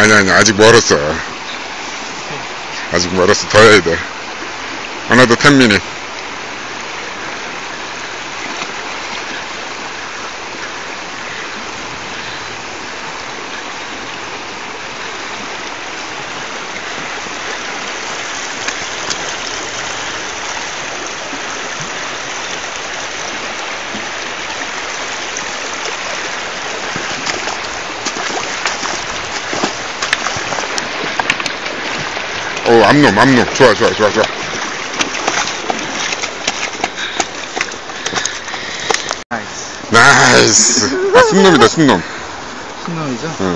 아니, 아직 멀었어. 아직 멀었어. 더 해야 돼. Another 10 minutes. 오, 암놈. 좋아. 나이스. 아, 순놈이다, 순놈. 순놈이죠? 응.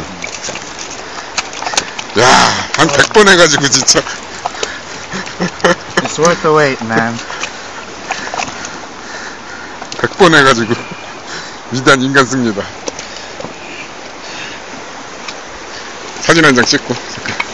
야, 한 100번 해가지고, 진짜. It's worth the wait, man. 100번 해가지고. 위대한 인간 씁니다. 사진 한 장 찍고. 잠깐.